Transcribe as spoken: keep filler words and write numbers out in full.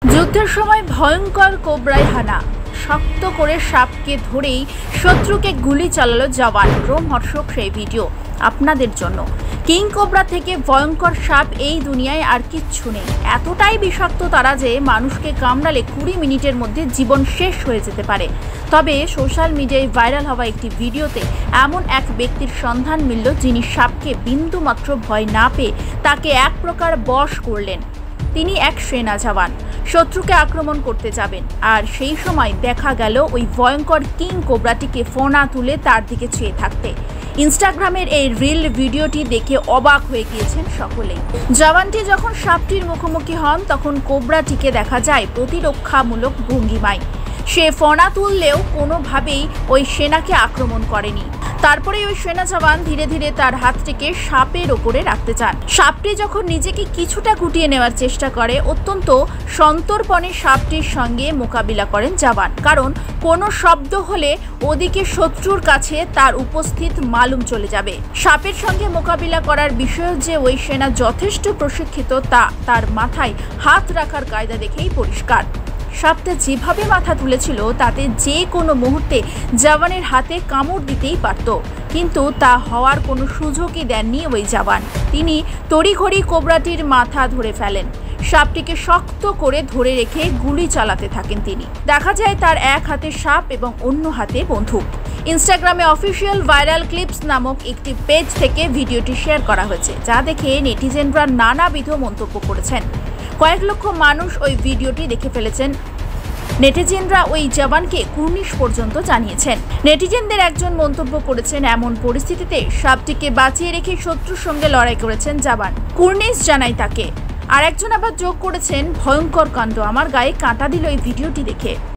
যুদ্ধের সময় ভয়ঙ্কর কোবরায় হানা, শক্ত করে সাপকে ধরেই শত্রুকে গুলি চালালো জওয়ান। রোমহর্ষক সেই ভিডিও আপনাদের জন্য। কিং কোবরা থেকে ভয়ঙ্কর সাপ এই দুনিয়ায় আর কিচ্ছু নেই। এতটাই বিষাক্ত তারা যে মানুষকে কামড়ালে কুড়ি মিনিটের মধ্যে জীবন শেষ হয়ে যেতে পারে। তবে সোশ্যাল মিডিয়ায় ভাইরাল হওয়া একটি ভিডিওতে এমন এক ব্যক্তির সন্ধান মিলল যিনি সাপকে বিন্দুমাত্র ভয় না পেয়ে তাকে এক প্রকার বশ করলেন। তিনি এক সেনা জওয়ান, শত্রুকে আক্রমণ করতে যাবেন, আর সেই সময় দেখা গেল ওই ভয়ঙ্কর কিং কোবরাটিকে ফোনা তুলে তার দিকে চেয়ে থাকতে। ইনস্টাগ্রামের এই রিল ভিডিওটি দেখে অবাক হয়ে গিয়েছেন সকলেই। জওয়ানটি যখন সাপটির মুখোমুখি হন তখন কোবরাটিকে দেখা যায় প্রতিরক্ষামূলক ভঙ্গিমায়। সে ফোনা তুললেও কোনোভাবেই ওই সেনাকে আক্রমণ করেনি। তারপরে ওই সেনা জওয়ান ধীরে ধীরে তার হাতটিকে সাপের ওপরে রাখতে চান। সাপটি যখন নিজেকে কিছুটা গুটিয়ে নেওয়ার চেষ্টা করে, অত্যন্ত সন্তর্পণে সাপটির সঙ্গে মোকাবিলা করেন জওয়ান। কারণ কোনো শব্দ হলে ওদিকে শত্রুর কাছে তার উপস্থিত মালুম চলে যাবে। সাপের সঙ্গে মোকাবিলা করার বিষয়ে যে ওই সেনা যথেষ্ট প্রশিক্ষিত তা তার মাথায় হাত রাখার কায়দা দেখেই পরিষ্কার। সাপটা যেভাবে মাথা তুলেছিল তাতে যে কোনো মুহূর্তে জওয়ানের হাতে কামড় দিতেই পারত, কিন্তু তা হওয়ার কোনো সুযোগই দেননি ওই জওয়ান। তিনি তড়িঘড়ি কোবরাটির মাথা ধরে ফেলেন। সাপটিকে শক্ত করে ধরে রেখে গুলি চালাতে থাকেন তিনি। দেখা যায় তার এক হাতে সাপ এবং অন্য হাতে বন্দুক। ইনস্টাগ্রামে অফিসিয়াল ভাইরাল ক্লিপস নামক একটি পেজ থেকে ভিডিওটি শেয়ার করা হয়েছে, যা দেখে নেটিজেনরা নানাবিধ মন্তব্য করেছেন। কয়েক লক্ষ মানুষ ওই ভিডিওটি দেখে ফেলেছেন। নেটিজেনরা ওই জওয়ানকে কুর্নিশ পর্যন্ত জানিয়েছেন। নেটিজেনদের একজন মন্তব্য করেছেন, এমন পরিস্থিতিতে সাপটিকে বাঁচিয়ে রেখে শত্রুর সঙ্গে লড়াই করেছেন জওয়ান, কুর্নিশ জানাই তাকে। আর একজন আবার যোগ করেছেন, ভয়ঙ্কর কাণ্ড, আমার গায়ে কাঁটা দিল এই ভিডিওটি দেখে।